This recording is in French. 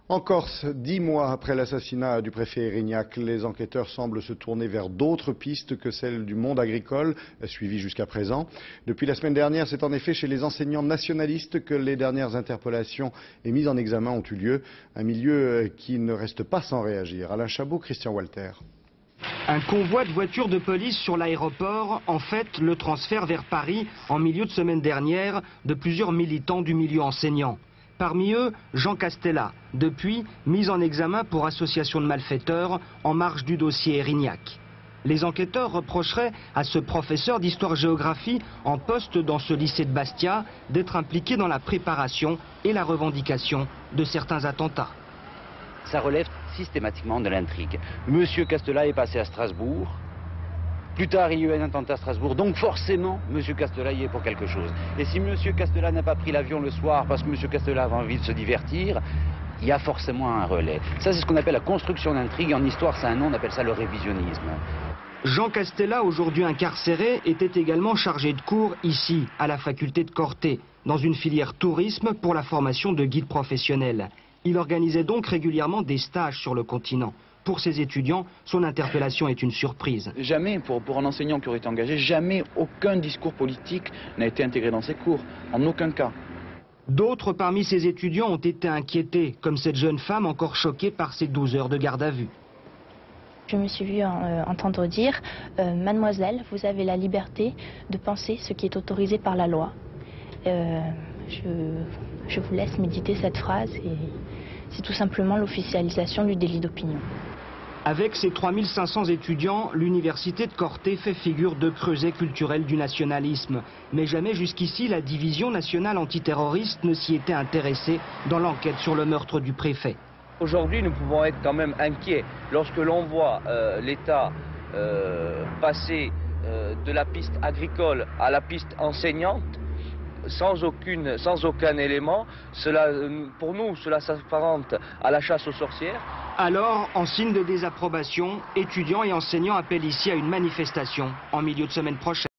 En Corse, 10 mois après l'assassinat du préfet Erignac, les enquêteurs semblent se tourner vers d'autres pistes que celles du monde agricole, suivies jusqu'à présent. Depuis la semaine dernière, c'est en effet chez les enseignants nationalistes que les dernières interpellations et mises en examen ont eu lieu. Un milieu qui ne reste pas sans réagir. Alain Chabot, Christian Walter. Un convoi de voitures de police sur l'aéroport, en fait le transfert vers Paris en milieu de semaine dernière de plusieurs militants du milieu enseignant. Parmi eux, Jean Castella, depuis mis en examen pour association de malfaiteurs en marge du dossier Erignac. Les enquêteurs reprocheraient à ce professeur d'histoire-géographie en poste dans ce lycée de Bastia d'être impliqué dans la préparation et la revendication de certains attentats. Ça relève systématiquement de l'intrigue. Monsieur Castella est passé à Strasbourg. Plus tard, il y a eu un attentat à Strasbourg, donc forcément, M. Castella y est pour quelque chose. Et si M. Castella n'a pas pris l'avion le soir parce que M. Castella avait envie de se divertir, il y a forcément un relais. Ça, c'est ce qu'on appelle la construction d'intrigue. En histoire, c'est un nom, on appelle ça le révisionnisme. Jean Castella, aujourd'hui incarcéré, était également chargé de cours ici, à la faculté de Corté, dans une filière tourisme pour la formation de guides professionnels. Il organisait donc régulièrement des stages sur le continent. Pour ses étudiants, son interpellation est une surprise. Jamais, pour un enseignant qui aurait été engagé, jamais aucun discours politique n'a été intégré dans ses cours, en aucun cas. D'autres parmi ses étudiants ont été inquiétés, comme cette jeune femme encore choquée par ses 12 heures de garde à vue. Je me suis vue entendre dire Mademoiselle, vous avez la liberté de penser ce qui est autorisé par la loi. Je vous laisse méditer cette phrase et c'est tout simplement l'officialisation du délit d'opinion. Avec ses 3500 étudiants, l'université de Corté fait figure de creuset culturel du nationalisme. Mais jamais jusqu'ici, la division nationale antiterroriste ne s'y était intéressée dans l'enquête sur le meurtre du préfet. Aujourd'hui, nous pouvons être quand même inquiets lorsque l'on voit l'État passer de la piste agricole à la piste enseignante sans aucun élément. Pour nous, cela s'apparente à la chasse aux sorcières. Alors, en signe de désapprobation, étudiants et enseignants appellent ici à une manifestation en milieu de semaine prochaine.